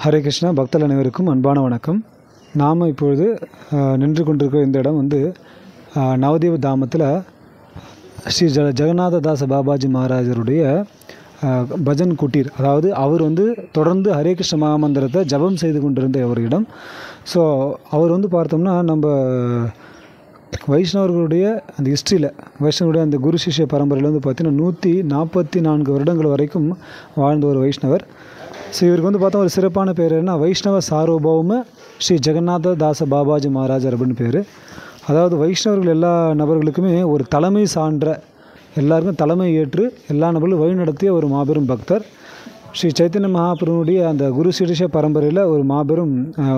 ஹரே கிருஷ்ணா. பக்தர்கள் அனைவருக்கும் அன்பான வணக்கம். நாம் இப்பொழுது நின்று கொண்டிருக்கிற இந்த இடம் நவதீப தாமத்தில் ஸ்ரீ ஜெகநாததாச பாபாஜி மகாராஜருடைய பஜன் குட்டீர். அதாவது அவர் தொடர்ந்து ஹரே கிருஷ்ண மகாமந்திரத்தை ஜபம் செய்து கொண்டிருந்த ஒரு இடம். ஸோ அவர் பார்த்தோம்னா நம்ம வைஷ்ணவர்களுடைய அந்த ஹிஸ்ட்ரியில் வைஷ்ணவருடைய அந்த குரு சிஷ்ய பரம்பரையில் பார்த்தீங்கன்னா 144 வருடங்கள் வரைக்கும் வாழ்ந்த ஒரு வைஷ்ணவர். ஸோ இவருக்கு பார்த்தா ஒரு சிறப்பான பேர் என்ன, வைஷ்ணவ சார்வபௌம ஸ்ரீ ஜெகநாத தாச பாபாஜி மகாராஜர் அப்படின்னு பேர். அதாவது வைஷ்ணவர்கள் எல்லா நபர்களுக்குமே ஒரு தலைமை சான்ற, எல்லாருக்கும் தலைமை ஏற்று எல்லா நபர்களும் வழிநடத்திய ஒரு மாபெரும் பக்தர். ஸ்ரீ சைத்தன்ய மகாபிரபுடைய அந்த குரு சிஷ்ய பரம்பரையில் ஒரு மாபெரும்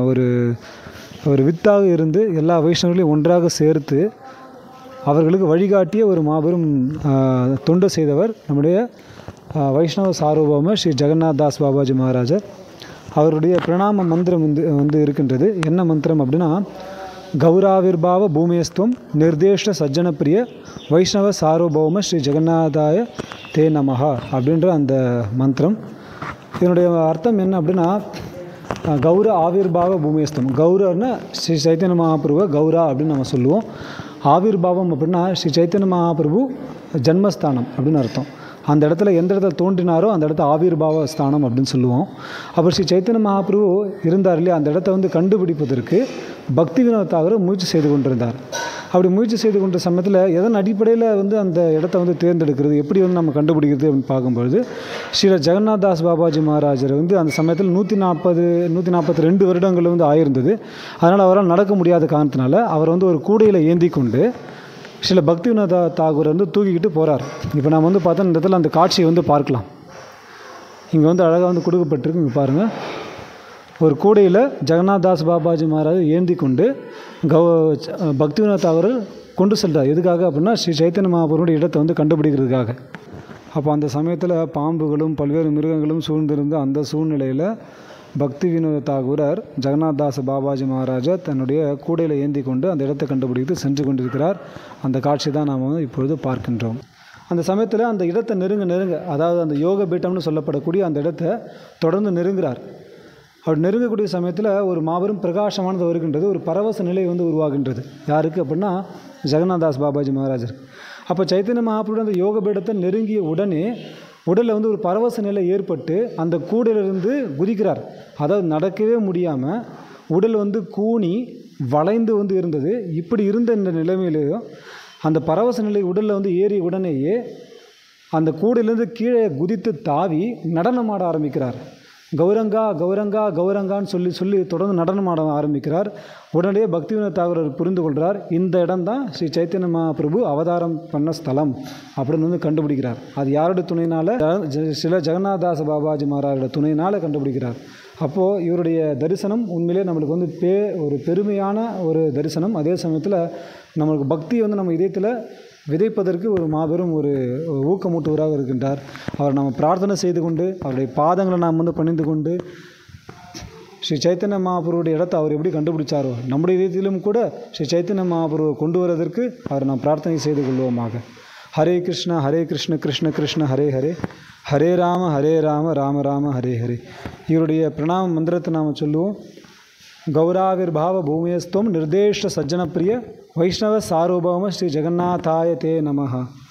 ஒரு வித்தாக இருந்து எல்லா வைஷ்ணவர்களையும் ஒன்றாக சேர்த்து அவர்களுக்கு வழிகாட்டிய ஒரு மாபெரும் தொண்டு செய்தவர் நம்முடைய வைஷ்ணவ சார்வபௌம ஸ்ரீ ஜெகநாத் தாஸ் பாபாஜி மகாராஜர். அவருடைய பிரணாம மந்திரம் இருக்கின்றது. என்ன மந்திரம் அப்படின்னா, கௌராவிர்பாவ பூமேஸ்துவம் நிர்தேஷ்ட சஜ்ஜனப்பிரிய வைஷ்ணவ சார்வபௌம ஸ்ரீ ஜெகநாதாய தே நமஹா அப்படின்ற அந்த மந்திரம். இதனுடைய அர்த்தம் என்ன அப்படின்னா, கௌர ஆவிர்பாவ பூமேஸ்தம். கௌரன்னா ஸ்ரீ சைத்தன்ய மகாபிரபு கௌரா அப்படின்னு நம்ம சொல்லுவோம். ஆவிர்பாவம் அப்படின்னா ஸ்ரீ சைத்தன்ய மகாபிரபு ஜன்மஸ்தானம் அப்படின்னு அர்த்தம். அந்த இடத்துல எந்த இடத்துல தோன்றினாரோ அந்த இடத்த ஆவிர்பாவ ஸ்தானம் அப்படின்னு சொல்லுவோம். அப்போ ஸ்ரீ சைத்தன்ய மகாபிரபு இருந்தார் இல்லையா, அந்த இடத்த கண்டுபிடிப்பதற்கு பக்தி வினோத் தாகூர் முயற்சி செய்து கொண்டிருந்தார். அப்படி முயற்சி செய்து கொண்ட சமயத்தில் எதன் அடிப்படையில் அந்த இடத்த தேர்ந்தெடுக்கிறது, எப்படி நம்ம கண்டுபிடிக்கிறது அப்படின்னு பார்க்கும்பொழுது, ஸ்ரீ ஜெகநாத் தாஸ் பாபாஜி மகாராஜர் அந்த சமயத்தில் 142 வருடங்கள் ஆயிருந்தது. அதனால் அவரால் நடக்க முடியாத காரணத்தினால அவர் ஒரு கூடையில் ஏந்தி கொண்டு ஸ்ரீல பக்தி வினோத் தாகூர் தூக்கிக்கிட்டு போகிறார். இப்போ நாம் பார்த்தா இந்த இடத்துல அந்த காட்சியை பார்க்கலாம். இங்கே அழகாக கொடுக்கப்பட்டிருக்கு. இங்கே பாருங்கள், ஒரு கூடையில் ஜெகநாத் தாஸ் பாபாஜி மகாராஜ் ஏந்தி கொண்டு பக்தி வினோத் தாகூர் கொண்டு செல்றார். எதுக்காக அப்படின்னா, ஸ்ரீ சைத்தன்ய மகாபிரபுடைய இடத்தை கண்டுபிடிக்கிறதுக்காக. அப்போ அந்த சமயத்தில் பாம்புகளும் பல்வேறு மிருகங்களும் சூழ்ந்திருந்த அந்த சூழ்நிலையில் பக்தி வினோத் தாகூரர் ஜெகநாத் தாஸ் பாபாஜி மகாராஜா தன்னுடைய கூடையில் ஏந்தி கொண்டு அந்த இடத்தை கண்டுபிடித்து சென்று கொண்டிருக்கிறார். அந்த காட்சி தான் நாம் இப்பொழுது பார்க்கின்றோம். அந்த சமயத்தில் அந்த இடத்தை நெருங்க, அதாவது அந்த யோக பீட்டம்னு சொல்லப்படக்கூடிய அந்த இடத்தை தொடர்ந்து நெருங்குகிறார். அவர் நெருங்கக்கூடிய சமயத்தில் ஒரு மாபெரும் பிரகாசமானது வருகின்றது. ஒரு பரவச நிலை உருவாகின்றது. யாருக்கு அப்படின்னா, ஜெகநாத் தாஸ் பாபாஜி மகாராஜர். அப்போ சைத்தன்ய மகாபிரபு அந்த யோக பீடத்தை நெருங்கிய உடனே உடலில் ஒரு பரவச நிலை ஏற்பட்டு அந்த கூடையிலிருந்து குதிக்கிறார். அதாவது நடக்கவே முடியாமல் உடல் கூனி வளைந்து இருந்தது. இப்படி இருந்த இந்த நிலைமையிலேயும் அந்த பரவச நிலை உடலில் ஏறிய உடனேயே அந்த கூடையிலேருந்து கீழே குதித்து தாவி நடனமாட ஆரம்பிக்கிறார். கௌரங்கா கௌரங்கா கௌரங்கான்னு சொல்லி தொடர்ந்து நடனமாட ஆரம்பிக்கிறார். உடனே பக்தி வினோத் தாகூர் புரிந்து கொள்கிறார், இந்த இடம் தான் ஸ்ரீ சைத்தன்ய மகாபிரபு அவதாரம் பண்ண ஸ்தலம் அப்படின்னு கண்டுபிடிக்கிறார். அது யாரோட துணையினால்? சில ஜெகநாத் தாஸ் பாபாஜி மகாராஜோட துணையினால் கண்டுபிடிக்கிறார். அப்போது இவருடைய தரிசனம் உண்மையிலே நம்மளுக்கு ஒரு பெருமையான ஒரு தரிசனம். அதே சமயத்தில் நம்மளுக்கு பக்தி நம்ம இதயத்தில் விதைப்பதற்கு ஒரு மாபெரும் ஒரு ஊக்கமூட்டுவராக இருக்கின்றார். அவர் நம்ம பிரார்த்தனை செய்து கொண்டு அவருடைய பாதங்களை நாம் பணிந்து கொண்டு ஸ்ரீ சைத்தன்ய மகாபிரபுடைய இடத்தை அவர் எப்படி கண்டுபிடிச்சாரோ நம்முடைய இதயத்திலும் கூட ஸ்ரீ சைத்தன்ய மகாபிரபுவை கொண்டு வருவதற்கு அவர் நாம் பிரார்த்தனை செய்து கொள்வோமாக. ஹரே கிருஷ்ண கிருஷ்ண கிருஷ்ண ஹரே ஹரே, ஹரே ராம ராம ராம ஹரே ஹரே. இவருடைய பிரணாம மந்திரத்தை நாம் சொல்லுவோம். கௌராவிர்பாவ பூமேஸ்துவம் நிர்தேஷ்ட சஜ்ஜனப்பிரிய வைஷ்ணவ சார்வபௌம ஸ்ரீ ஜெகநாதாய தே நமஹா.